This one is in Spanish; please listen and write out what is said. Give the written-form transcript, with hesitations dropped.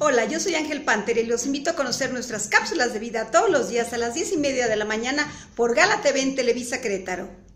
Hola, yo soy Ángel Panter y los invito a conocer nuestras cápsulas de vida todos los días a las 10:30 de la mañana por Gala TV en Televisa Querétaro.